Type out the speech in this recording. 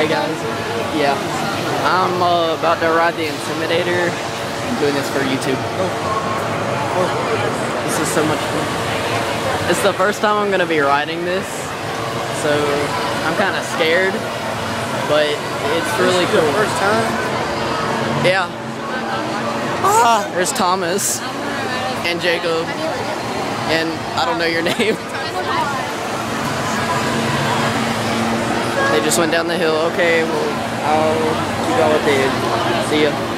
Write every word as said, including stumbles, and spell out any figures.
Hey guys, yeah, I'm uh, about to ride the Intimidator. I'm doing this for YouTube. Oh. Oh. This is so much fun. It's the first time I'm gonna be riding this, so I'm kind of scared, but it's really cool. First time? Yeah. Ah, there's Thomas and Jacob, and I don't know your name. They just went down the hill. Okay, well, I'll keep y'all updated. See ya.